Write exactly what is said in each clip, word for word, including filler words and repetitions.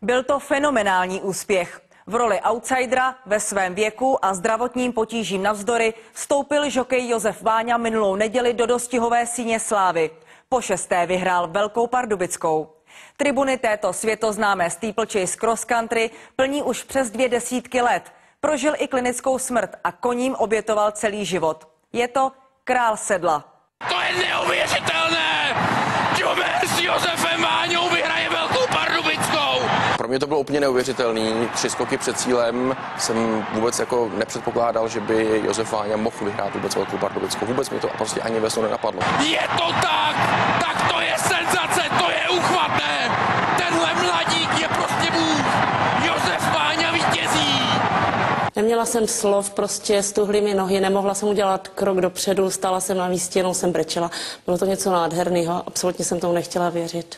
Byl to fenomenální úspěch. V roli outsidera ve svém věku a zdravotním potížím navzdory vstoupil žokej Josef Váňa minulou neděli do dostihové síně slávy. Po šesté vyhrál Velkou Pardubickou. Tribuny této světoznámé steeplechase cross country plní už přes dvě desítky let. Prožil i klinickou smrt a koním obětoval celý život. Je to král sedla. To je neuvěřitelné! Čumer s Josefem Váňou vyhraje Velkou Pardubickou! Pro mě to bylo úplně neuvěřitelný. Tři skoky před cílem jsem vůbec jako nepředpokládal, že by Josef Váňa mohl vyhrát vůbec Velkou Pardubickou. Vůbec mi to prostě ani ve snu nenapadlo. Je to tak! Tak to je senzace, to je uchvatné! Tenhle mladík je prostě bůh! Josef Váňa vítězí! Neměla jsem slov, prostě stuhly mi nohy, nemohla jsem udělat krok dopředu, stála jsem na místě, jenom jsem brečela. Bylo to něco nádherného, absolutně jsem tomu nechtěla věřit.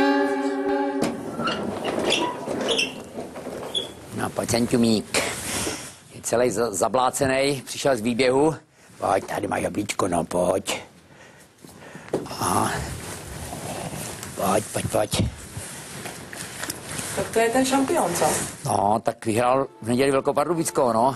No, pojď sem, Ťumík. Je celý zablácený, přišel z výběhu. Pojď, tady máš jablíčko, no, pojď. Aha. Pojď, pojď, pojď. Tak to je ten šampion, co? No, tak vyhrál v neděli Velkou Pardubickou, no.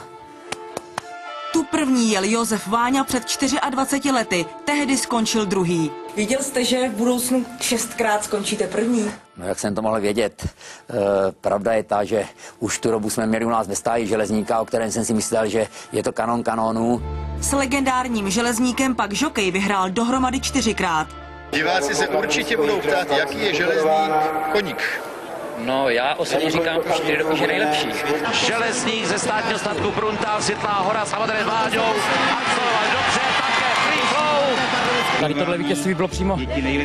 Tu první jel Josef Váňa před dvaceti čtyřmi lety, tehdy skončil druhý. Viděl jste, že v budoucnu šestkrát skončíte první? No, jak jsem to mohl vědět? E, pravda je ta, že už tu dobu jsme měli u nás ve stáji železníka, o kterém jsem si myslel, že je to kanon kanonů. S legendárním železníkem pak žokej vyhrál dohromady čtyřikrát. Diváci se určitě budou ptát, jaký je železný koník. No, já osobně říkám, čtyři roky, že nejlepší. Železník ze státního statku Brunta, Světlá hora, samozřejmě s Váňou. Absolvoval dobře, také free flow. Tady tohle vítězství bylo přímo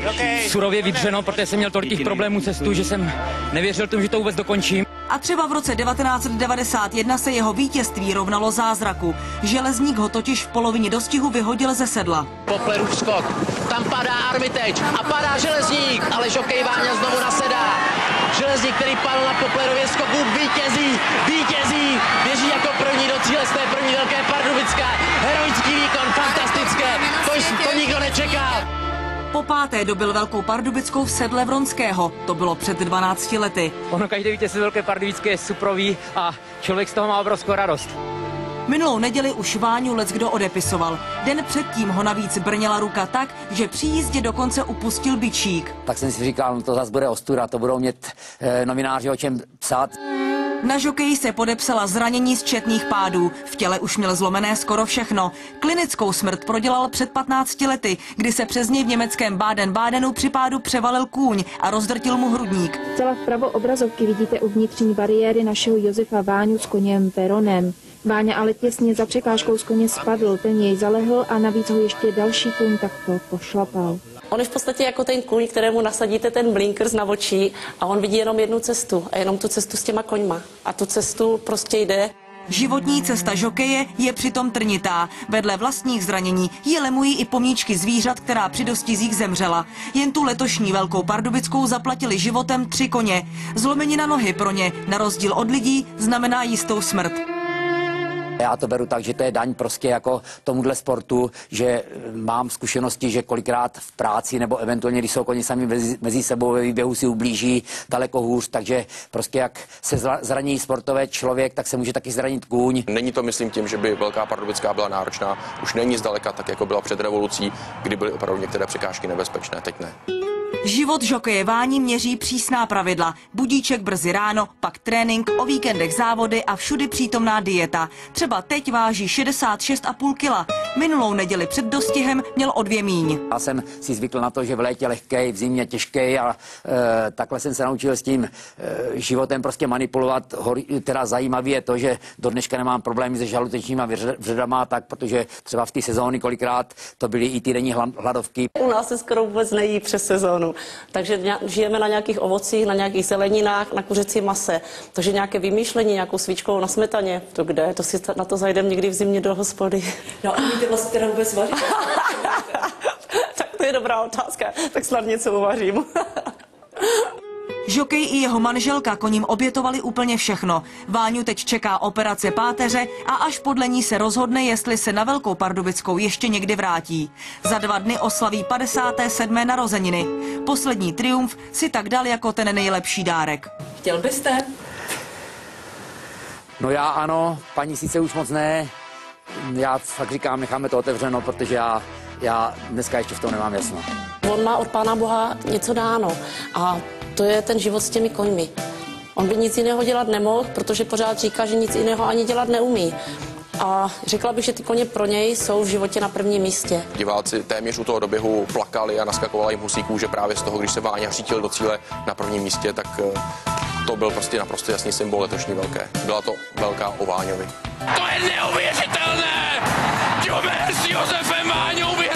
surově vydřeno, protože jsem měl tolik těch problémů cestu, že jsem nevěřil tomu, že to vůbec dokončím. A třeba v roce devatenáct set devadesát jedna se jeho vítězství rovnalo zázraku. Železník ho totiž v polovině dostihu vyhodil ze sedla. Poplerův skok, tam padá Armitage a padá Železník, ale žokej Váňa znovu nasedá. Železník, který padl na Poplerově skoku, vítězí, vítězí, běží jako první do cíle z té první Velké Pardubické. Heroický výkon, fantastické, to, to nikdo nečekal. Po páté dobil Velkou Pardubickou v sedle Vronského. To bylo před dvanácti lety. Ono každý vítězství Velké Pardubické je suprový a člověk z toho má obrovskou radost. Minulou neděli už Váňu leckdo odepisoval. Den předtím ho navíc brněla ruka tak, že při jízdě dokonce upustil bičík. Tak jsem si říkal, no to zase bude ostuda, to budou mít e, novináři o čem psát. Na žokeji se podepsala zranění z četných pádů. V těle už měl zlomené skoro všechno. Klinickou smrt prodělal před patnácti lety, kdy se přes něj v německém Baden-Badenu při pádu převalil kůň a rozdrtil mu hrudník. Zcela vpravo obrazovky vidíte uvnitřní bariéry našeho Josefa Váňu s koněm Veronem. Váňa ale těsně za překážkou z koně spadl, ten jej zalehl a navíc ho ještě další kůň takto pošlapal. On je v podstatě jako ten kůň, kterému nasadíte ten blinkers na očí a on vidí jenom jednu cestu a jenom tu cestu s těma koňma. A tu cestu prostě jde. Životní cesta žokeje je přitom trnitá. Vedle vlastních zranění ji lemují i pomníčky zvířat, která při dostizích zemřela. Jen tu letošní Velkou Pardubickou zaplatili životem tři koně. Zlomenina nohy pro ně, na rozdíl od lidí, znamená jistou smrt. Já to beru tak, že to je daň prostě jako tomuhle sportu, že mám zkušenosti, že kolikrát v práci nebo eventuálně, když jsou koně sami mezi, mezi sebou ve výběhu si ublíží daleko hůř, takže prostě jak se zraní sportové člověk, tak se může taky zranit kůň. Není to, myslím, tím, že by Velká Pardubická byla náročná. Už není zdaleka tak, jako byla před revolucí, kdy byly opravdu některé překážky nebezpečné, teď ne. Život žokeje Váni měří přísná pravidla. Budíček brzy ráno, pak trénink, o víkendech závody a všudy přítomná dieta. Třeba teď váží šedesát šest a půl kila. Minulou neděli před dostihem měl o dvě míň. Já jsem si zvykl na to, že v létě lehkej, v zimě těžkej a e, takhle jsem se naučil s tím e, životem prostě manipulovat. Hor, teda zajímavé je to, že do dneška nemám problémy se žaludečníma vředama, tak protože třeba v té sezóny kolikrát to byly i týdenní hladovky. U nás se skoro vůbec nejí přes sezónu. Takže žijeme na nějakých ovocích, na nějakých zeleninách, na kuřecí mase. Takže nějaké vymýšlení, nějakou svíčkou na smetaně, to kde? To si na to zajdem někdy v zimě do hospody. No a umíte vlastně teda vůbec vařit? Tak to je dobrá otázka, tak snad něco uvařím. Žokej i jeho manželka koním obětovali úplně všechno. Váňu teď čeká operace páteře a až podle ní se rozhodne, jestli se na Velkou Pardubickou ještě někdy vrátí. Za dva dny oslaví padesáté sedmé narozeniny. Poslední triumf si tak dal jako ten nejlepší dárek. Chtěl byste? No já ano, paní sice už moc ne. Já fakt říkám, necháme to otevřeno, protože já, já dneska ještě v tom nemám jasno. On má od Pána Boha něco dáno a to je ten život s těmi koňmi. On by nic jiného dělat nemohl, protože pořád říká, že nic jiného ani dělat neumí. A řekla bych, že ty koně pro něj jsou v životě na prvním místě. Diváci téměř u toho doběhu plakali a naskakovala jim husí kůže právě z toho, když se Váňa řítil do cíle na prvním místě, tak to byl prostě naprosto jasný symbol letošní velké. Byla to velká o Váňovi. To je neuvěřitelné! Jomer s Josefem Váňou